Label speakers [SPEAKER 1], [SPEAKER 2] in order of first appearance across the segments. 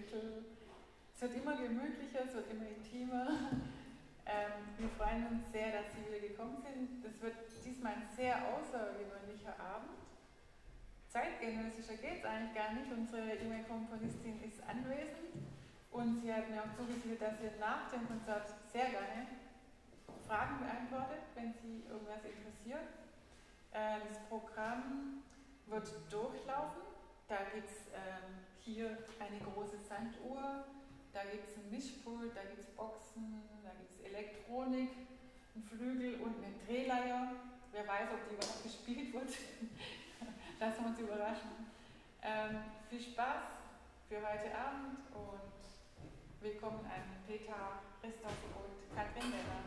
[SPEAKER 1] Viertel. Es wird immer gemütlicher, es wird immer intimer. Wir freuen uns sehr, dass Sie wieder gekommen sind. Das wird diesmal ein sehr außergewöhnlicher Abend. Zeitgenössischer geht es eigentlich gar nicht. Unsere junge Komponistin ist anwesend und sie hat mir auch zugesichert, dass sie nach dem Konzert sehr gerne Fragen beantwortet, wenn Sie irgendwas interessiert. Das Programm wird durchlaufen. Da gibt es hier eine große Sanduhr, da gibt es ein Mischpult, da gibt es Boxen, da gibt es Elektronik, einen Flügel und eine Drehleier. Wer weiß, ob die überhaupt gespielt wird. Lassen wir uns überraschen. Viel Spaß für heute Abend und willkommen an Peter, Christoph und Katrin Denner.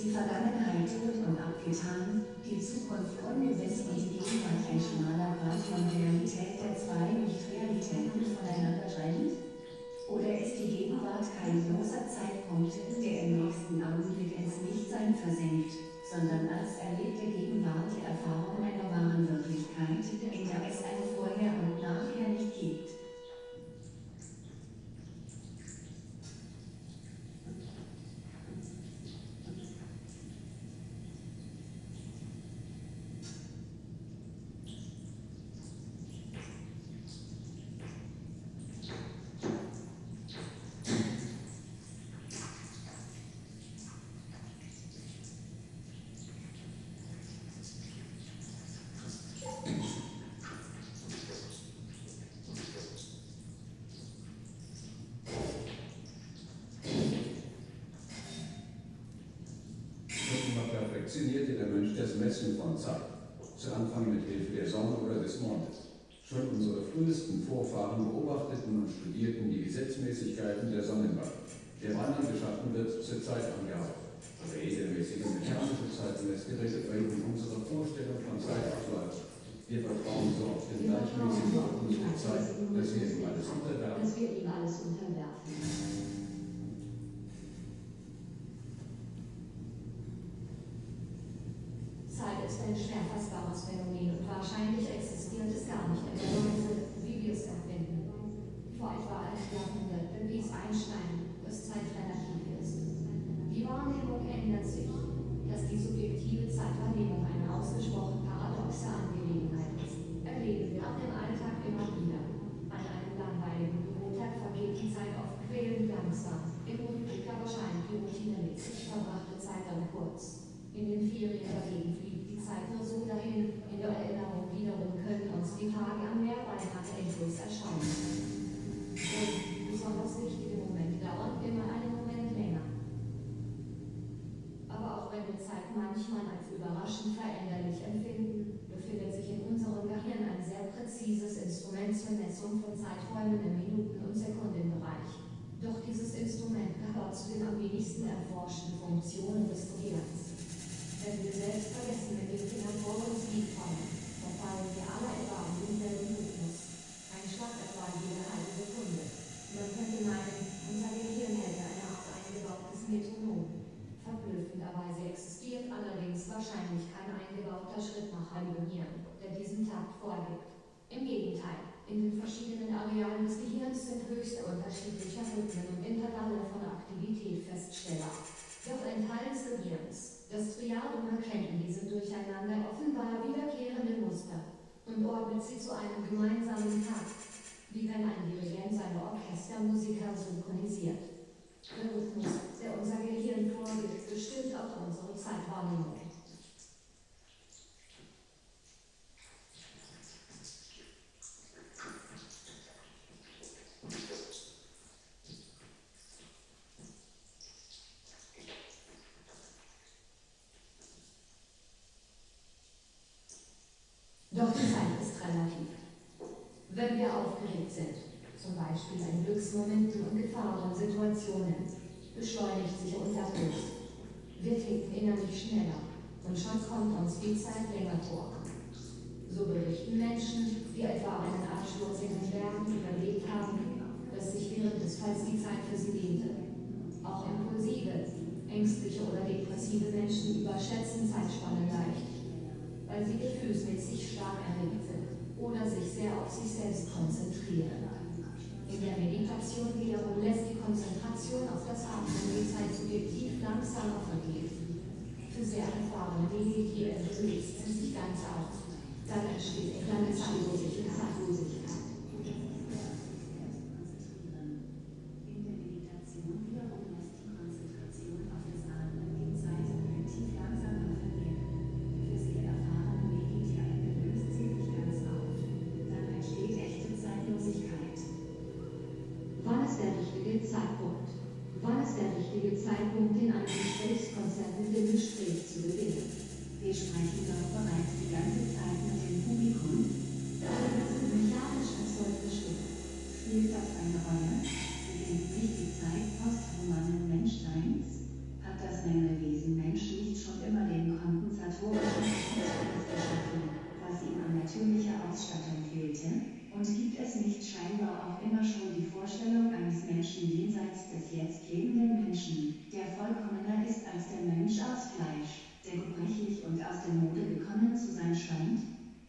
[SPEAKER 2] die Vergangenheit tot und abgetan, die Zukunft ungewiss und die Gegenwart ein schmaler Grat von Realität, der zwei Nicht-Realitäten voneinander trennt? Oder ist die Gegenwart kein bloßer Zeitpunkt, der im nächsten Augenblick ins Nichtsein versinkt, sondern als erlebte Gegenwart die Erfahrung einer wahren Wirklichkeit, in der es ein Vorher und Nachher nicht gibt?
[SPEAKER 3] Perfektionierte der Mensch das Messen von Zeit, zu Anfang mit Hilfe der Sonne oder des Mondes. Schon unsere frühesten Vorfahren beobachteten und studierten die Gesetzmäßigkeiten der Sonnenbahn, der wann geschaffen wird, zur Zeitangabe. Regelmäßige mechanische Zeitmessgeräte bringen unsere Vorstellung von Zeitablauf. Wir vertrauen so auf den gleichmäßigen Rhythmus der Zeit, dass wir ihm alles unterwerfen.
[SPEAKER 2] Zeit ist ein schwer fassbares Phänomen und wahrscheinlich existiert es gar nicht in der Weise, wie wir es empfinden. Vor etwa einem Jahrhundert bewies Einstein, dass Zeit relativ ist. Die Wahrnehmung ändert sich, dass die subjektive Zeitwahrnehmung eine ausgesprochen paradoxe Angelegenheit ist. Erleben wir auch im Alltag immer wieder. An einem langweiligen Bürotag vergeht die Zeit oft quälend langsam. Im Rückblick aber scheint die routinemäßig verbrachte Zeit dann kurz. In den Ferien dagegen fliegt die Zeit nur so dahin, in der Erinnerung wiederum können uns die Tage am Meer beinahe endlos erstaunen. Besonders wichtige Momente dauern immer einen Moment länger. Aber auch wenn wir Zeit manchmal als überraschend veränderlich empfinden, befindet sich in unserem Gehirn ein sehr präzises Instrument zur Messung von Zeiträumen im Minuten- und Sekundenbereich. Doch dieses Instrument gehört zu den am wenigsten erforschten Funktionen des Gehirns. Wenn wir selbst vergessen mit den Fingern vor uns liefern, verfallen wir alle etwa in denselben Rhythmus. Ein Schlag etwa jede halbe Sekunde. Man könnte meinen, unser Gehirn hätte eine Art eingebautes Metronom. Verblüffenderweise existiert allerdings wahrscheinlich kein eingebauter Schrittmacher im Gehirn, der diesen Takt vorgibt. Im Gegenteil, in den verschiedenen Arealen des Gehirns sind höchst unterschiedliche Rhythmen und Intervalle von Aktivität feststellbar. Doch ein Teil des Gehirns, das Triadum, erkennt in diesem Durcheinander offenbar wiederkehrende Muster und ordnet sie zu einem gemeinsamen Takt, wie wenn ein Dirigent seine Orchestermusiker synchronisiert. Der Rhythmus, der unser Gehirn vorgibt, bestimmt auch unsere Zeitwahrnehmung. Doch die Zeit ist relativ. Wenn wir aufgeregt sind, zum Beispiel in Glücksmomenten und Gefahrensituationen, beschleunigt sich unser Puls. Wir ticken innerlich schneller und schon kommt uns die Zeit länger vor. So berichten Menschen, die etwa einen Absturz in den Bergen überlebt haben, dass sich während des Falls die Zeit für sie dehnte. Auch impulsive, ängstliche oder depressive Menschen überschätzen Zeitspannen leicht, weil sie gefühlsmäßig stark erregt sind oder sich sehr auf sich selbst konzentrieren. In der Meditation wiederum lässt die Konzentration auf das Atmen die Zeit subjektiv langsamer vergehen. Für sehr erfahrene Meditierende löst sie sich ganz auf. Dann entsteht eine Zeitlosigkeit.
[SPEAKER 4] Zeitpunkt in einem Gesprächskonzert mit dem Gespräch zu beginnen. Wir sprechen doch bereits die ganze Zeit mit dem Publikum. Das sind mechanisch erzeugte Stimme. Spielt das eine Rolle? Beginnt sich die Zeit posthumanen Menschseins? Hat das Menschenwesen Menschen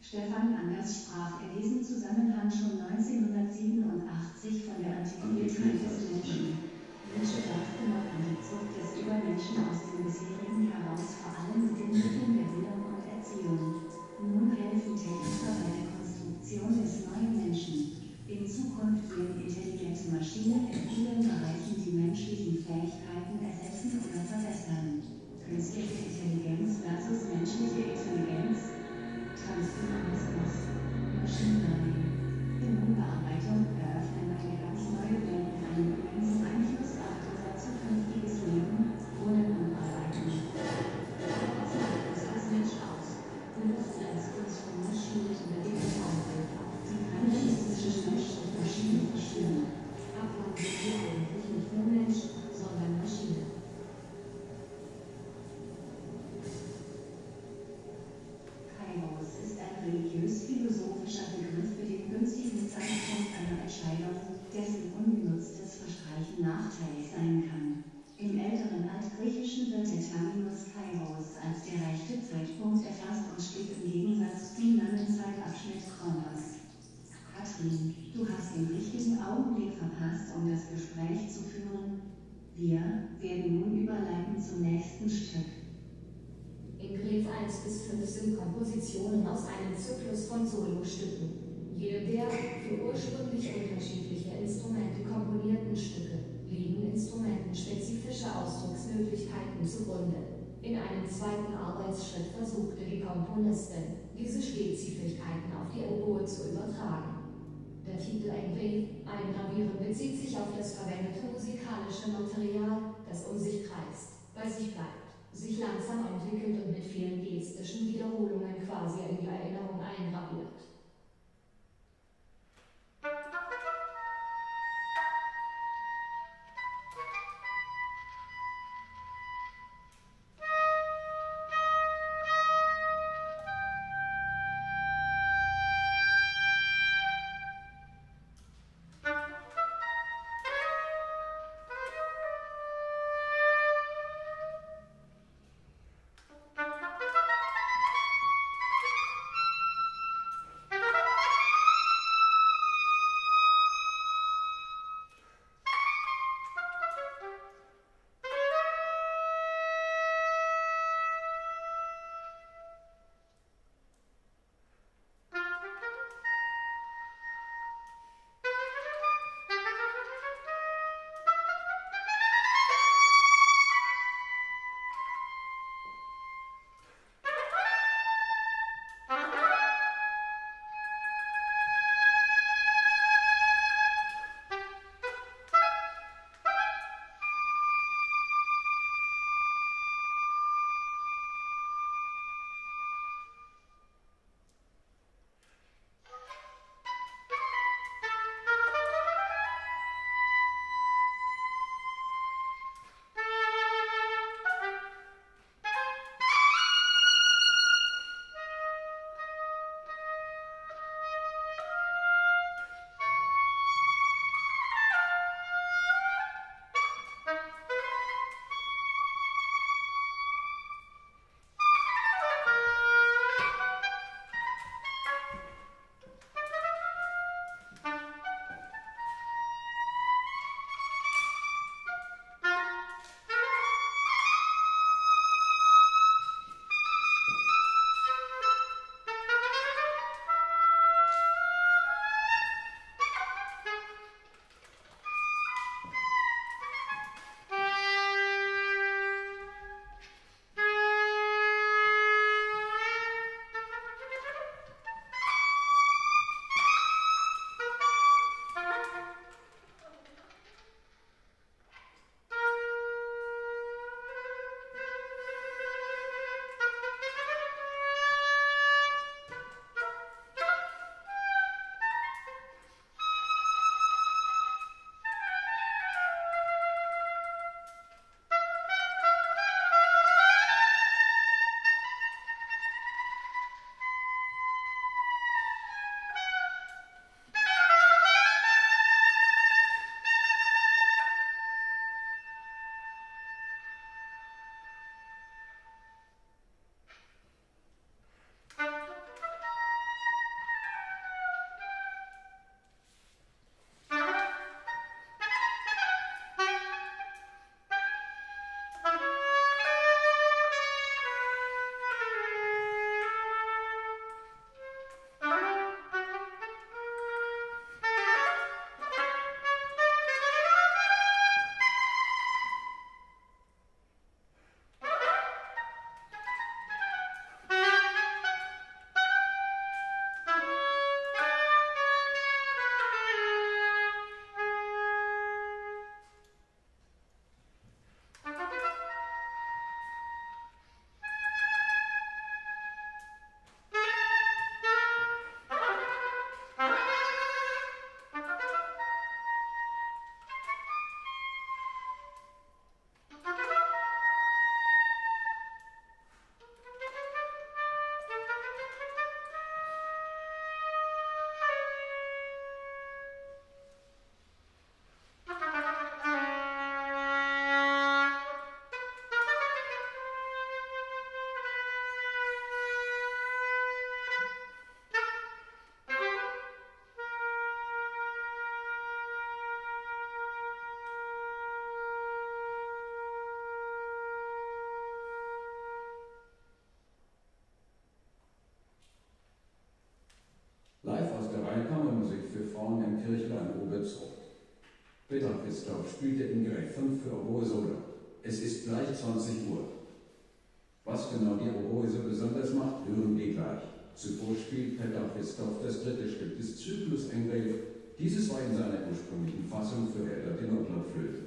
[SPEAKER 4] Stefan Anders sprach in diesem Zusammenhang schon 1987 von der Antiquiertheit des Menschen. Nietzsche dachte noch an die Zucht des Übermenschen aus dem bisherigen heraus, vor allem mit den Mitteln der Bildung und Erziehung. Nun helfen Techniker bei der Konstruktion des neuen Menschen. In Zukunft werden intelligente Maschinen in vielen Bereichen die menschlichen Fähigkeiten ersetzen oder verbessern. Künstliche Intelligenz versus menschliche Intelligenz. Transhumanismus. Machine Learning. In Umbearbeitung eröffnen eine ganz neue Welt mit einem immensen Einfluss auf unser zukünftiges Leben, Wohnen und Arbeiten. Was macht uns als Mensch aus? Bewusstseinskunst von Maschinen über den Umwelt. Sie kann zwischen Mensch und Maschine verstehen. Abwandlung wir eigentlich nicht nur Mensch, sondern Maschine. Kairos ist ein religiös-philosophischer Begriff für den günstigen Zeitpunkt einer Entscheidung, dessen ungenutztes Verstreichen nachteilig sein kann. Im älteren Altgriechischen wird der Terminus Kairos als der rechte Zeitpunkt erfasst und steht im Gegensatz zum langen Zeitabschnitt Chronos. Katrin, du hast den richtigen Augenblick verpasst, um das Gespräch zu führen. Wir werden nun überleiten zum nächsten Stück.
[SPEAKER 2] In Gret 1 bis 5 sind Kompositionen aus einem Zyklus von Solostücken. Jedem der für ursprünglich unterschiedliche Instrumente komponierten Stücke liegen instrumentenspezifische Ausdrucksmöglichkeiten zugrunde. In einem zweiten Arbeitsschritt versuchte die Komponistin, diese Spezifikaten auf die Oboe zu übertragen. Der Titel Eingravieren bezieht sich auf das verwendete musikalische Material, das um sich kreist, bei sich bleibt, sich langsam entwickelt und mit vielen gestischen Wiederholungen quasi in die Erinnerung eingraviert.
[SPEAKER 3] moderne Kammermusik für Frauen im Kirchlein Obertsruh. Peter Christoph spielte in Gerät 5 für Oboe Solo. Es ist gleich 20 Uhr. Was genau die Oboe so besonders macht, hören wir gleich. Zuvor spielt Peter Christoph das dritte Stück des Zyklus Engrave. Dieses war in seiner ursprünglichen Fassung für Hertha Tenorflöte.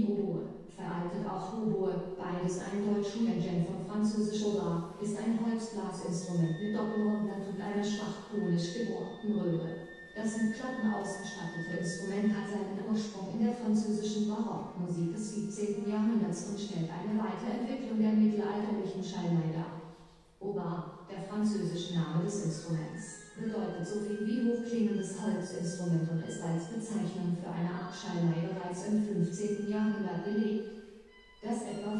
[SPEAKER 2] Die Oboe, veraltet auch Hoboe, beides ein Deutsch-Schulengen von Französisch Oboe, ist ein Holzblasinstrument mit Doppelrundblatt und einer schwach konisch gebohrten Röhre. Das mit Klappen ausgestattete Instrument hat seinen Ursprung in der französischen Barockmusik des 17. Jahrhunderts und stellt eine Weiterentwicklung der mittelalterlichen Schalmei dar. Oboe, der französische Name des Instruments, bedeutet so viel wie hochklingendes Holzinstrument und ist als Bezeichnung für eine Art Schalmei bereits im 15. Jahrhundert belegt. Das etwa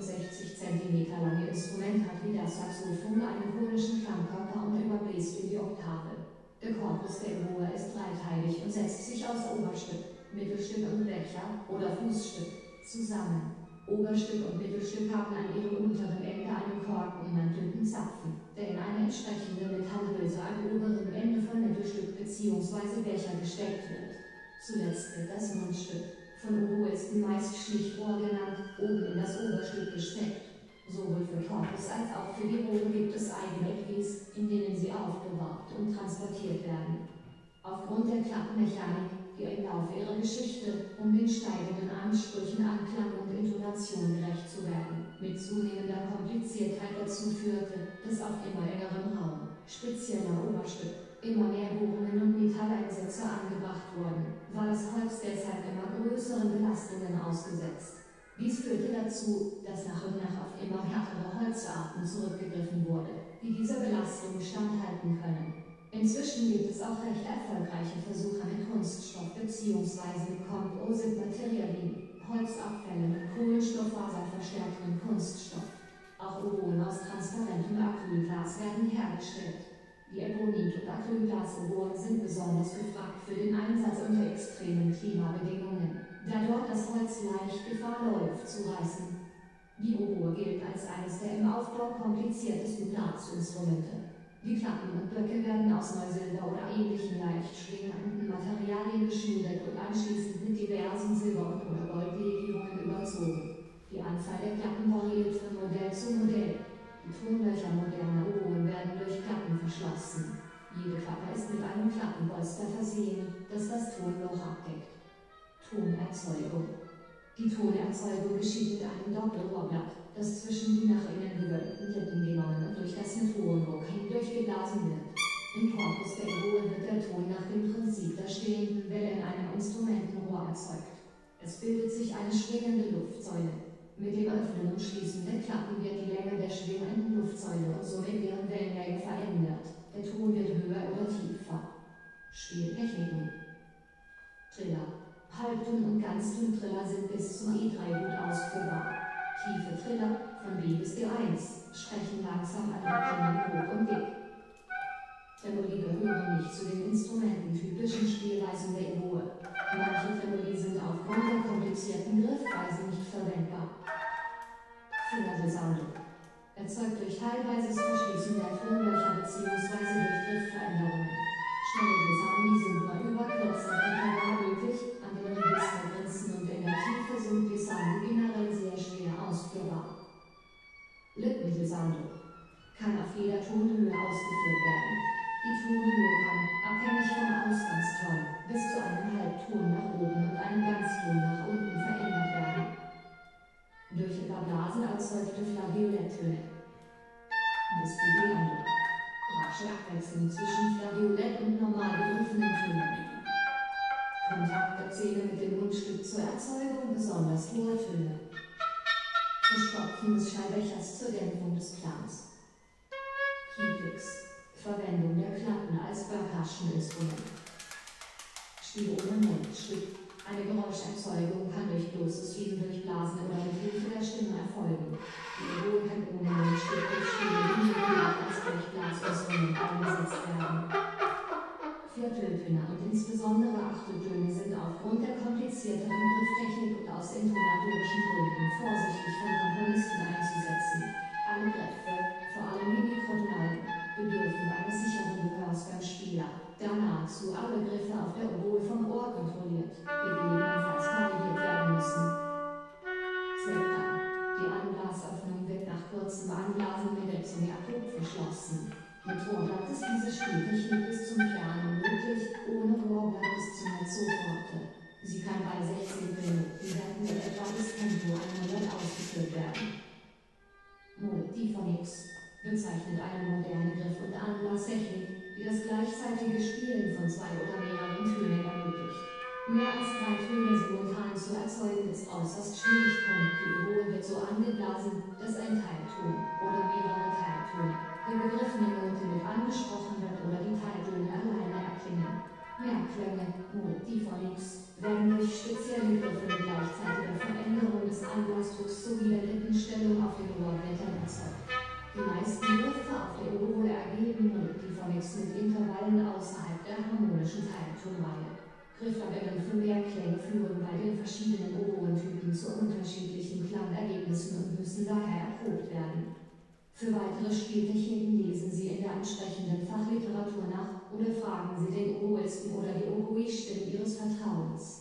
[SPEAKER 2] 65 cm lange Instrument hat wie das Saxophon einen konischen Klangkörper und überbläst in die Oktave. Der Korpus der Oboe ist dreiteilig und setzt sich aus Oberstück, Mittelstück und Becher oder Fußstück zusammen. Oberstück und Mittelstück haben an ihrem unteren Ende einen korkenummantelten Zapfen, der in eine entsprechende Metallhülse am oberen Ende von Mittelstück bzw. Becher gesteckt wird. Zuletzt wird das Mundstück, von Oboisten meist Schlichtrohr genannt, oben in das Oberstück gesteckt. Sowohl für Korpus als auch für die Rohre gibt es eigene Equis, in denen sie aufbewahrt und transportiert werden. Aufgrund der Klappenmechanik, die im Laufe ihrer Geschichte, um den steigenden Ansprüchen an Klang und Intonation gerecht zu werden, mit zunehmender Kompliziertheit dazu führte, dass auf immer engerem Raum, spezieller Oberstück, immer mehr Bohrungen und Metalleinsätze angebracht wurden, war das Holz deshalb immer größeren Belastungen ausgesetzt. Dies führte dazu, dass nach und nach auf immer härtere Holzarten zurückgegriffen wurde, die dieser Belastung standhalten können. Inzwischen gibt es auch recht erfolgreiche Versuche mit Kunststoff bzw. Composite-Materialien, Holzabfällen mit kohlenstofffaserverstärktem Kunststoff. Auch Oboen aus transparentem Acrylglas werden hergestellt. Die Ebonit- und Acrylglas-Oboen sind besonders gefragt für den Einsatz unter extremen Klimabedingungen, da dort das Holz leicht Gefahr läuft zu reißen. Die Oboe gilt als eines der im Aufbau kompliziertesten Blasinstrumente. Die Klappen und Böcke werden aus Neusilber oder ähnlichen leicht schwingenden Materialien geschmiedet und anschließend mit diversen Silber- oder Goldlegierungen überzogen. Die Anzahl der Klappen variiert von Modell zu Modell. Die Tonlöcher moderner Oboen werden durch Klappen verschlossen. Jede Klappe ist mit einem Klappenpolster versehen, das das Tonloch abdeckt. Tonerzeugung. Die Tonerzeugung geschieht mit einem Doppelrohrblatt, das zwischen die nach innen gewölbten Lippen genommen und durch das mit hohem Druck hindurchgeblasen wird. Im Korpus der Oboe wird der Ton nach dem Prinzip der stehenden Welle in einem Instrumentenrohr erzeugt. Es bildet sich eine schwingende Luftsäule. Mit dem Öffnen und Schließen der Klappen wird die Länge der schwingenden Luftsäule und somit deren Wellenlänge verändert. Der Ton wird höher oder tiefer. Spieltechniken. Triller. Halbton- und Ganzton-Triller sind bis zum E3 gut ausführbar. Tiefe Triller, von B bis D1, sprechen langsam an den Klingen hoch und dick. Tremoli gehören nicht zu den instrumententypischen Spielweisen der Oboe. Manche Tremoli sind aufgrund der komplizierten Griffweise nicht verwendbar. Fingerglissando. Erzeugt durch teilweises Verschließen der Tonlöcher bzw. durch Griffveränderungen. Schnelle Glissandi sind nur über kürzere Intervalle möglich, an den Registergrenzen und in der Tiefe sind Glissandi generell sehr schwer ausführbar. Lippenglissando. Kann auf jeder Tonhöhe ausgeführt werden. Die Tonhöhe kann, abhängig vom Ausgangston, bis zu einem Halbton nach oben und einem Ganzton nach unten verändert werden. Durch Überblasen erzeugte Flavioletttöne. Vestigiando. Rasche Abwechslung zwischen Flaviolett und normal begriffenen Tönen. Kontakt der Zähne mit dem Mundstück zur Erzeugung besonders hoher Töne. Verstopfen des Schallbechers zur Dämpfung des Klangs. Keypicks. Verwendung der Klappen als Percussion-Instrument. Spiel ohne Mundstück. Eine Geräuscherzeugung kann durch bloßes Schieben durch Blasen oder mit Hilfe der Stimme erfolgen. Die Oboe kann ohne Mundstück durch Spiele als durch Blasinstrument eingesetzt werden. Vierteltöne und insbesondere Achteltöne sind aufgrund der komplizierteren Grifftechnik und aus intonatorischen Gründen vorsichtig von Komponisten einzusetzen. Alle Griffe, vor allem die Mikrotonalen, bedürfen eines sicheren Gehörs beim Spieler, da nahezu alle Griffe auf der Oboe vom Ohr kontrolliert, gegebenenfalls korrigiert werden müssen. Septa. Die Anblasöffnung wird nach kurzem Anblasen mit der Zunge verschlossen. Mit Rohrblatt ist diese Spieltechnik bis zum Piano möglich, ohne Rohrblatt bis zum Mezzochord. Sie kann bei 16 Minuten werden mit etwa bis Tempo 100 ausgeführt werden. Multiphonics bezeichnet eine moderne Griff- und Anlasstechnik, die das gleichzeitige Spielen von 2 oder mehreren Tönen ermöglicht. Mehr als 3 Töne simultan zu erzeugen ist äußerst schwierig. Die Oboe wird so angeblasen, dass ein Teilton oder mehrere Teiltöne der begriffenen Note mit angesprochen wird oder die Teiltöne alleine erklingen. Mehrklänge, Multiphonics, werden durch spezielle Griffe mit gleichzeitiger Veränderung des Anblasdrucks sowie der Lippenstellung auf den Ohrblättern erzeugt. Die meisten Griffe auf der Oboe ergeben Multiphonics mit Intervallen außerhalb der harmonischen Teiltonreihe. Griffarbeiten für Mehrklänge führen bei den verschiedenen Oboentypen zu unterschiedlichen Klangergebnissen und müssen daher erprobt werden. Für weitere Spieltechniken lesen Sie in der entsprechenden Fachliteratur nach oder fragen Sie den Oboisten oder die Oboistin Ihres Vertrauens.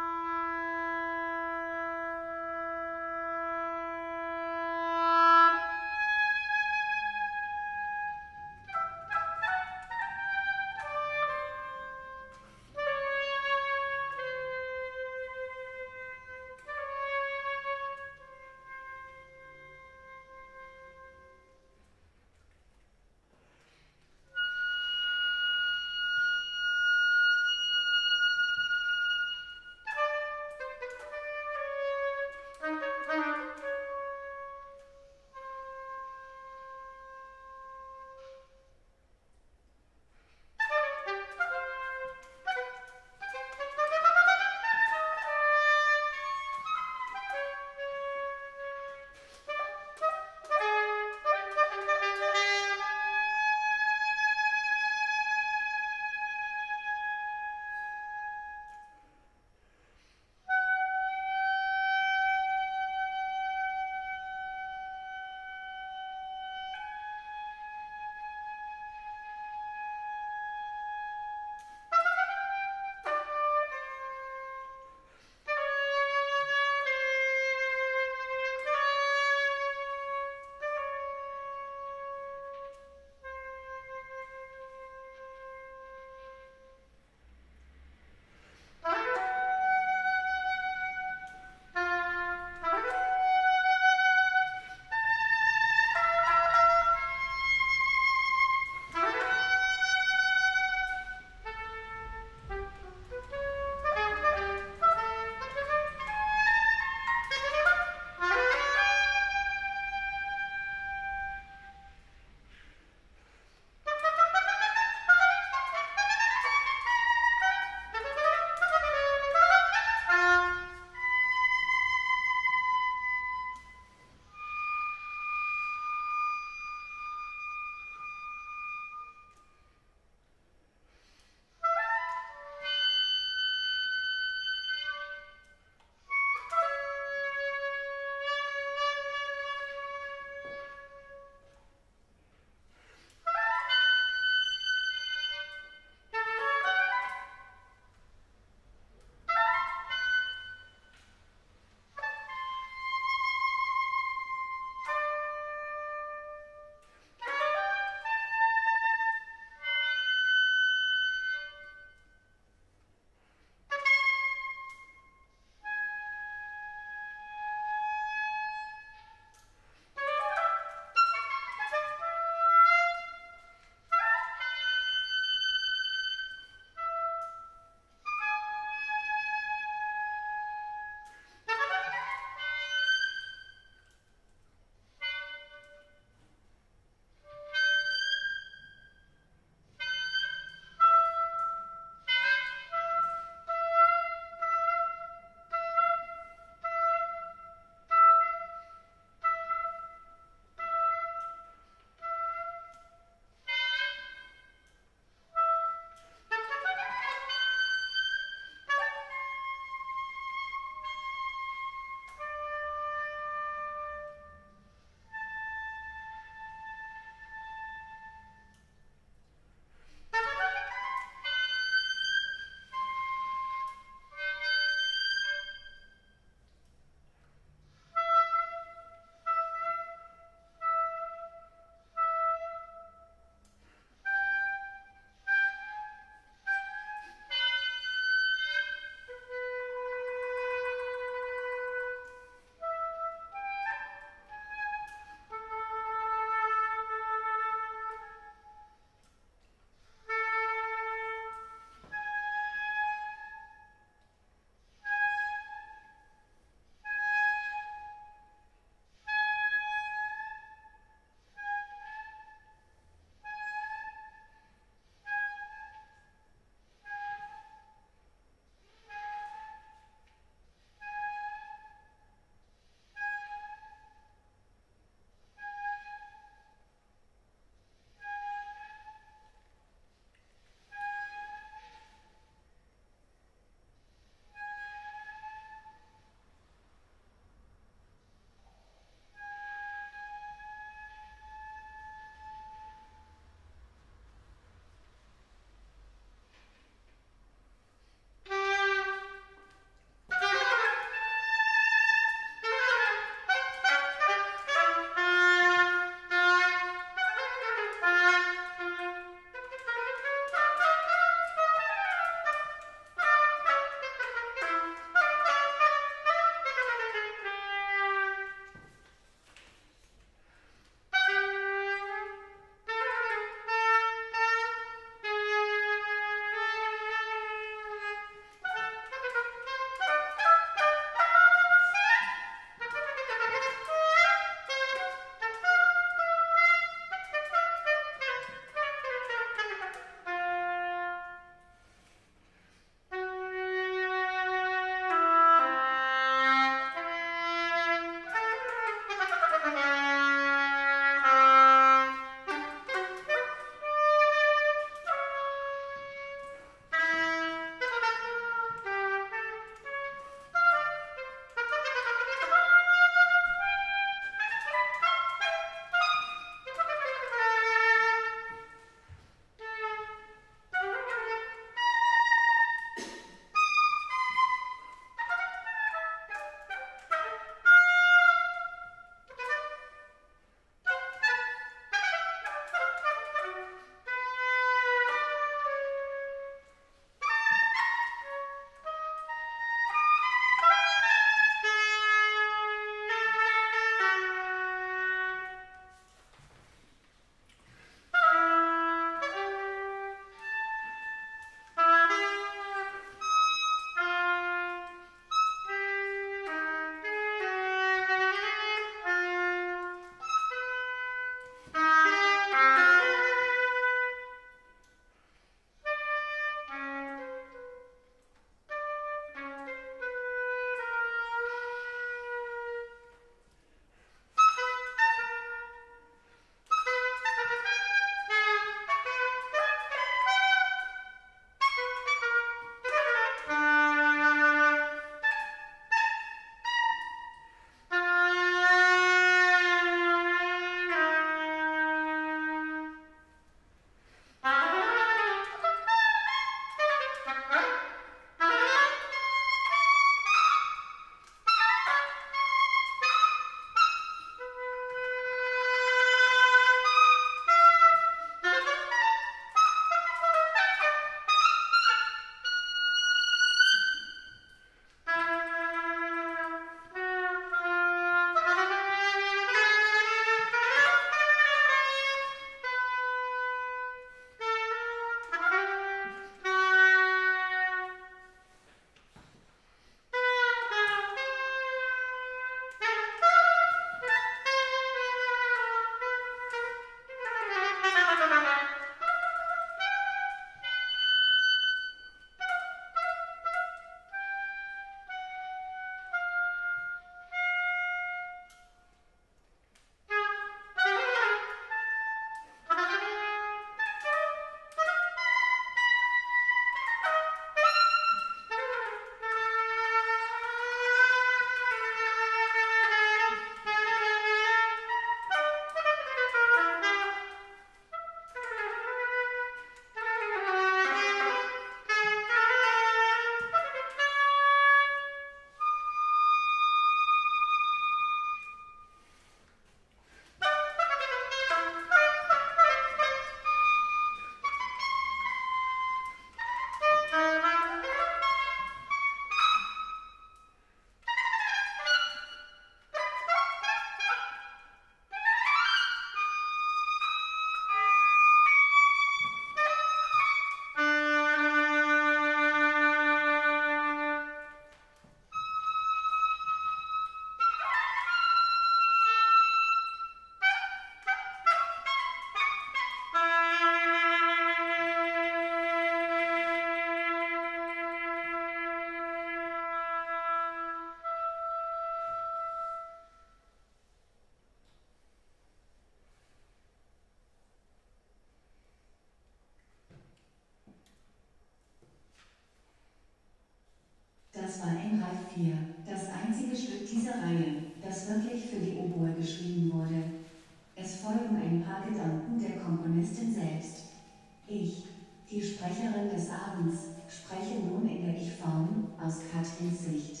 [SPEAKER 4] das wirklich für die Oboe geschrieben wurde. Es folgen ein paar Gedanken der Komponistin selbst. Ich, die Sprecherin des Abends, spreche nun in der Ich-Form aus Katrins Sicht.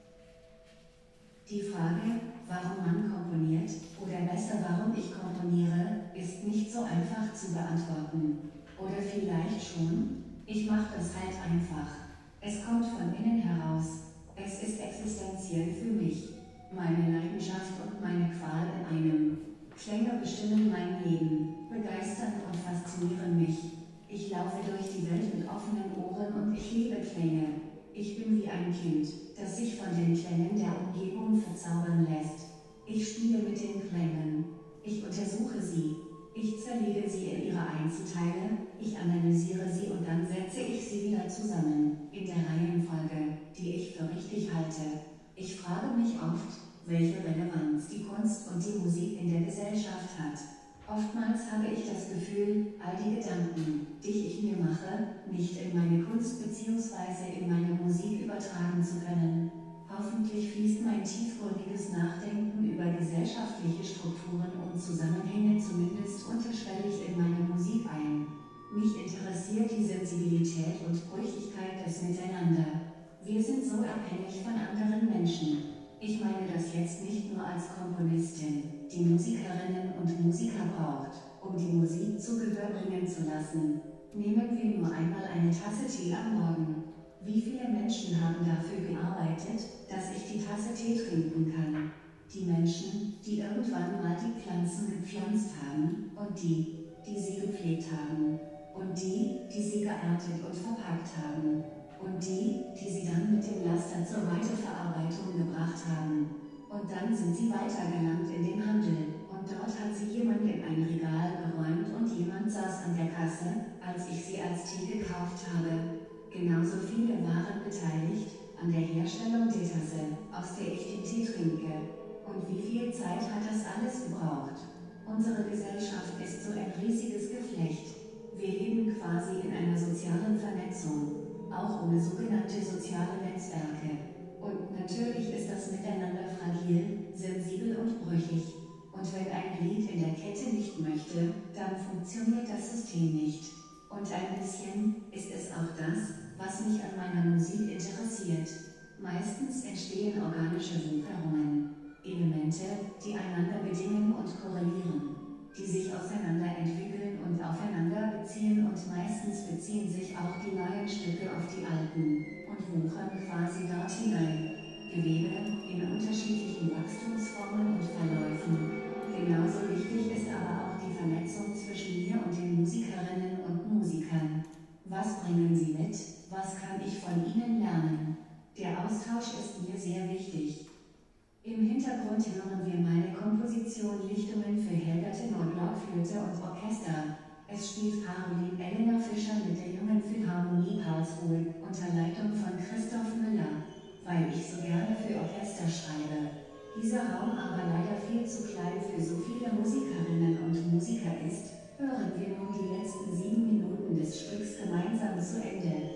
[SPEAKER 4] Die Frage, warum man komponiert, oder besser warum ich komponiere, ist nicht so einfach zu beantworten. Oder vielleicht schon, ich mache das halt einfach. Es kommt von innen heraus. Es ist existenziell für mich. Meine Leidenschaft und meine Qual in einem. Klänge bestimmen mein Leben, begeistern und faszinieren mich. Ich laufe durch die Welt mit offenen Ohren und ich liebe Klänge. Ich bin wie ein Kind, das sich von den Klängen der Umgebung verzaubern lässt. Ich spiele mit den Klängen. Ich untersuche sie. Ich zerlege sie in ihre Einzelteile, ich analysiere sie und dann setze ich sie wieder zusammen, in der Reihenfolge, die ich für richtig halte. Ich frage mich oft, welche Relevanz die Kunst und die Musik in der Gesellschaft hat. Oftmals habe ich das Gefühl, all die Gedanken, die ich mir mache, nicht in meine Kunst bzw. in meine Musik übertragen zu können. Hoffentlich fließt mein tiefgründiges Nachdenken über gesellschaftliche Strukturen und Zusammenhänge zumindest unterschwellig in meine Musik ein. Mich interessiert die Sensibilität und Brüchigkeit des Miteinander. Wir sind so abhängig von anderen Menschen. Ich meine das jetzt nicht nur als Komponistin, die Musikerinnen und Musiker braucht, um die Musik zu Gehör bringen zu lassen. Nehmen wir nur einmal eine Tasse Tee am Morgen. Wie viele Menschen haben dafür gearbeitet, dass ich die Tasse Tee trinken kann? Die Menschen, die irgendwann mal die Pflanzen gepflanzt haben, und die sie gepflegt haben, und die sie geerntet und verpackt haben, und die sie dann mit dem Laster zur Weiterverarbeitung gebracht haben. Und dann sind sie weitergelangt in den Handel, und dort hat sie jemand in ein Regal geräumt und jemand saß an der Kasse, als ich sie als Tee gekauft habe. Genauso viele waren beteiligt an der Herstellung der Tasse, aus der ich den Tee trinke. Und wie viel Zeit hat das alles gebraucht? Unsere Gesellschaft ist so ein riesiges Geflecht. Wir leben quasi in einer sozialen Vernetzung, auch ohne sogenannte soziale Netzwerke. Und natürlich ist das Miteinander fragil, sensibel und brüchig. Und wenn ein Glied in der Kette nicht möchte, dann funktioniert das System nicht. Und ein bisschen ist es auch das, was mich an meiner Musik interessiert. Meistens entstehen organische Wucherungen, Elemente, die einander bedingen und korrelieren, die sich auseinander entwickeln und aufeinander beziehen und meistens beziehen sich auch die neuen Stücke auf die alten und wuchern quasi dort hinein. Gewebe in unterschiedlichen Wachstumsformen und Verläufen. Genauso wichtig ist aber auch die Vernetzung zwischen mir und den Musikerinnen und Musikern. Was bringen sie mit? Was kann ich von ihnen lernen? Der Austausch ist mir sehr wichtig. Im Hintergrund hören wir meine Komposition Lichtungen für Helga Tenor, Blockflöte und Orchester. Es spielt Caroline Elena Fischer mit der Jungen Philharmonie Karlsruhe unter Leitung von Christoph Müller. Weil ich so gerne für Orchester schreibe. Dieser Raum aber leider viel zu klein für so viele Musikerinnen und Musiker ist, hören wir nun die letzten 7 Minuten des Stücks gemeinsam zu Ende.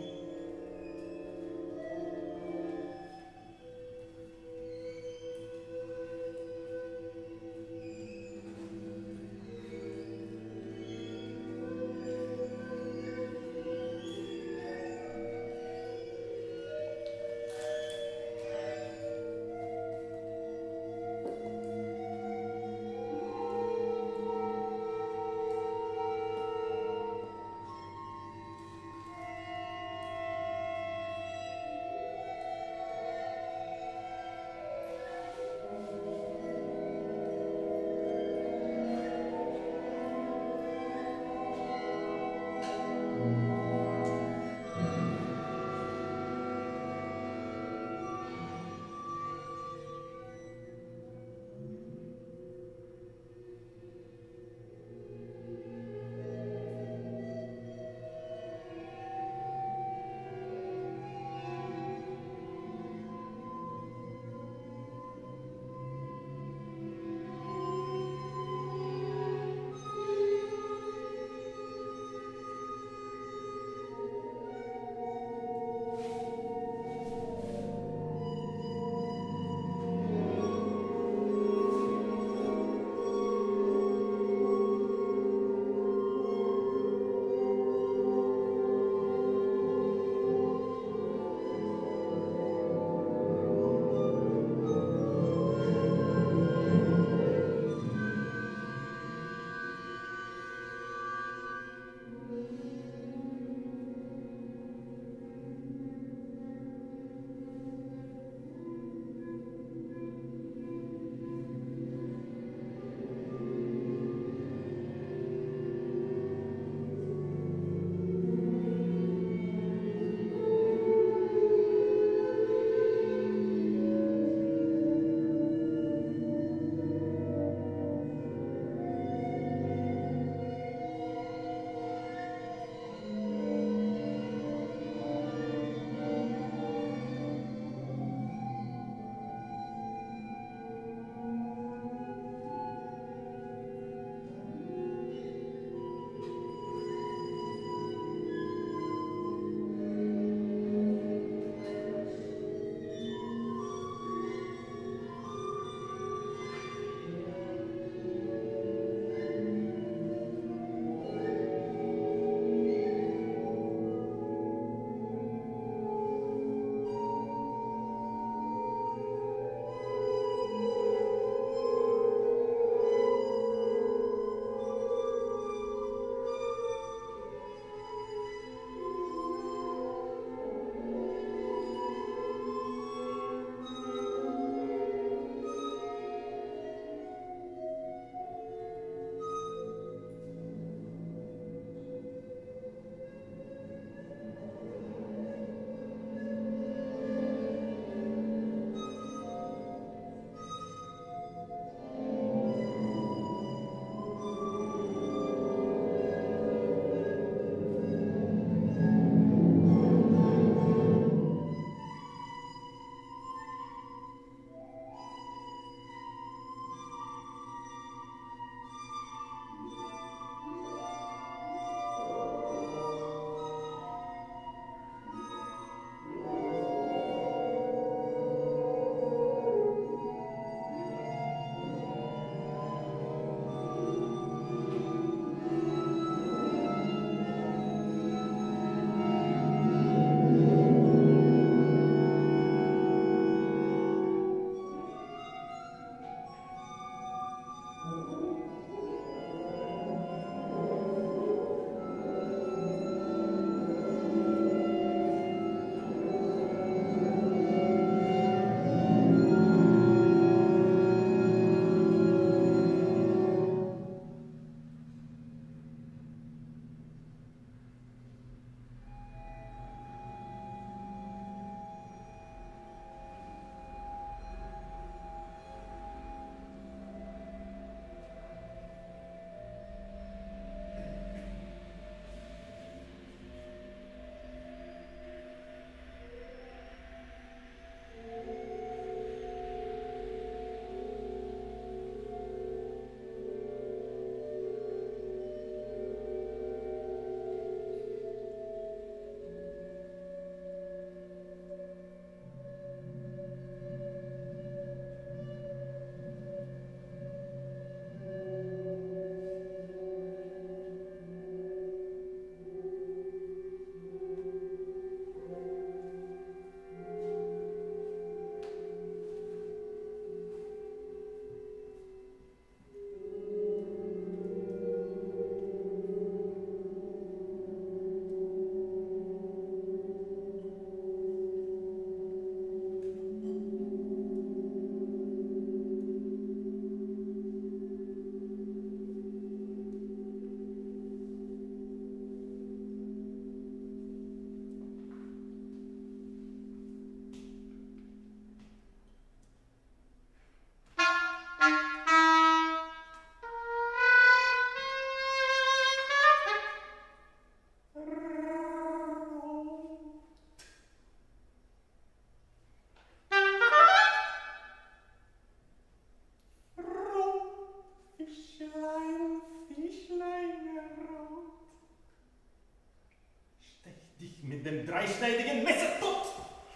[SPEAKER 5] dreischneidigen Messer tot.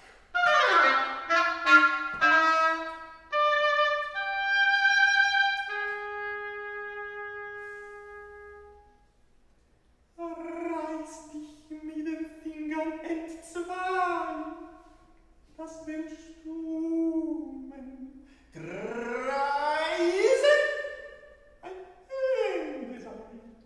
[SPEAKER 5] Reiß dich mit den Fingern entzwei, das den Stumen kreisen ein Ende sei.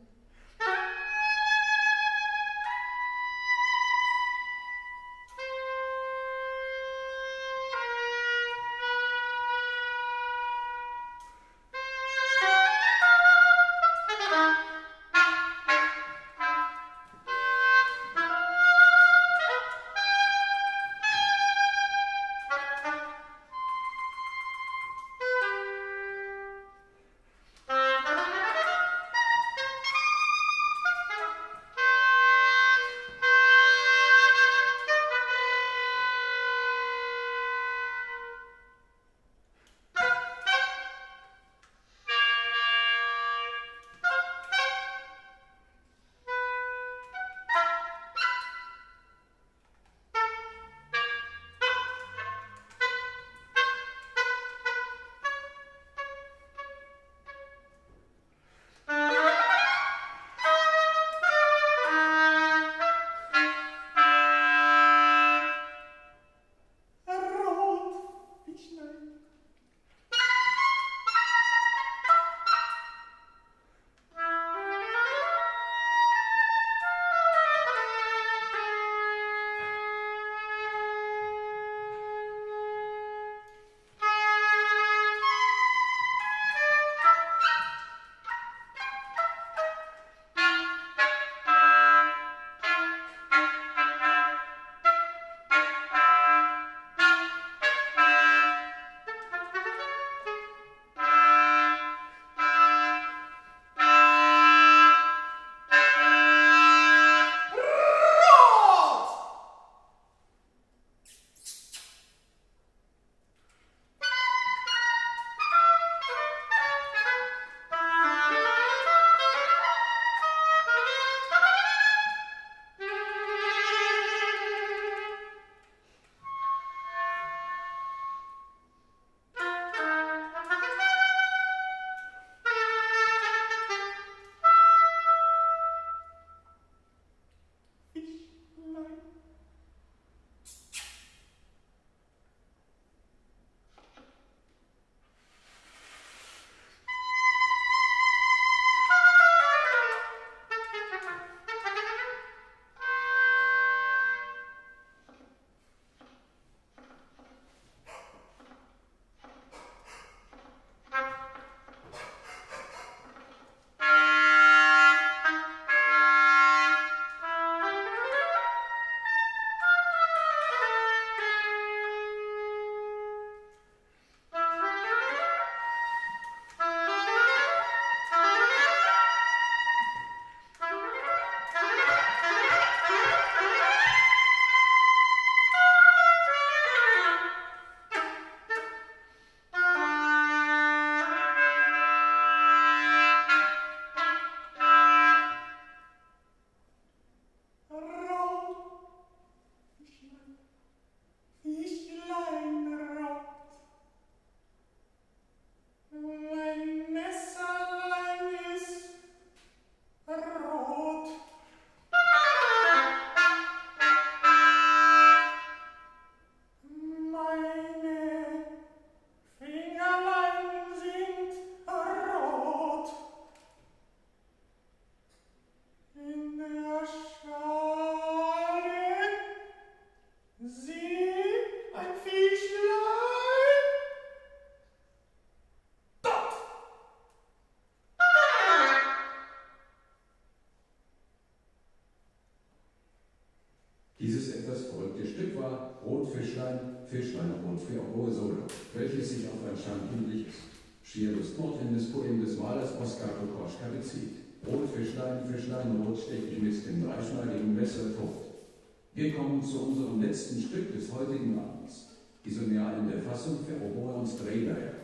[SPEAKER 3] Dieses etwas verrückte Stück war Rotfischlein, Fischlein rot für Oboe Solo, welches sich auf ein schamkindliches, schier lustmordendes Poem des Malers Oskar Kokoschka bezieht. Rotfischlein, Fischlein rot stech ich mit dem dreischneidigen Messer tot. Wir kommen zu unserem letzten Stück des heutigen Abends, Isoneal in der Fassung für Oboe und Strehleier.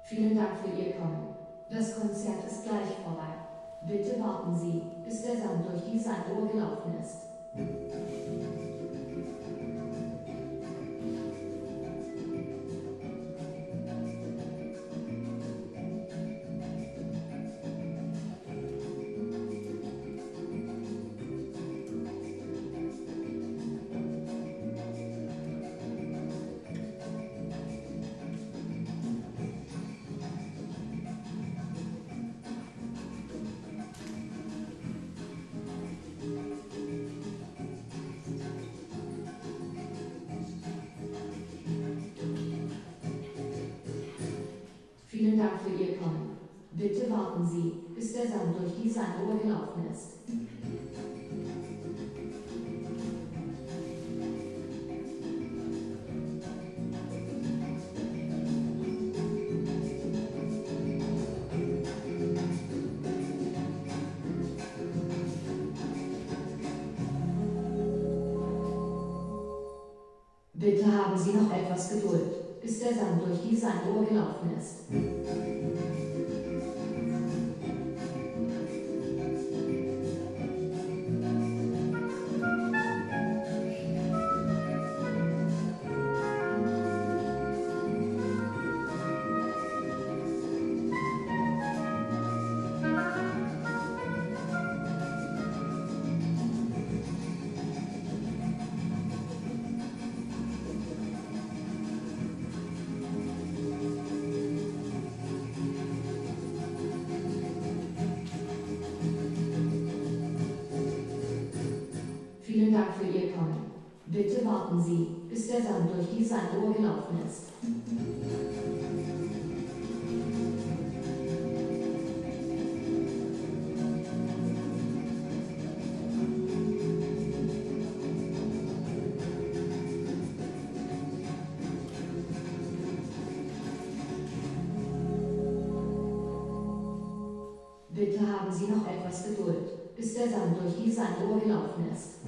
[SPEAKER 2] Vielen Dank für Ihr Kommen. Das Konzert ist gleich vorbei. Bitte warten Sie, bis der Sand durch die Sanduhr gelaufen ist. Vielen Dank für Ihr Kommen. Bitte warten Sie, bis der Sand durch die Sanduhr gelaufen ist. Bitte haben Sie noch etwas Geduld, bis der Sand durch die Sanduhr gelaufen ist. Vielen Dank für Ihr Kommen. Bitte warten Sie, bis der Sand durch die Sanduhr gelaufen ist. Bitte haben Sie noch etwas Geduld, bis der Sand durch die Sanduhr gelaufen ist.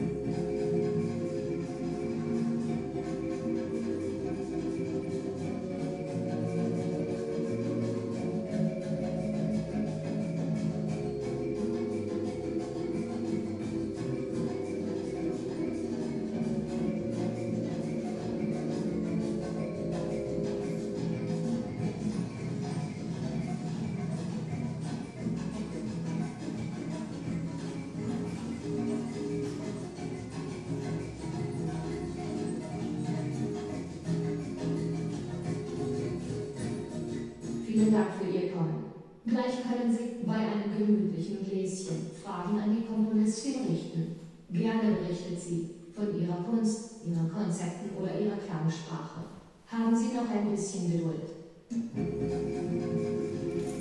[SPEAKER 2] Vielen Dank für Ihr Kommen. Gleich können Sie bei einem gemütlichen Gläschen Fragen an die Komponistin richten. Gerne berichtet sie von ihrer Kunst, ihren Konzepten oder ihrer Klangsprache. Haben Sie noch ein bisschen Geduld.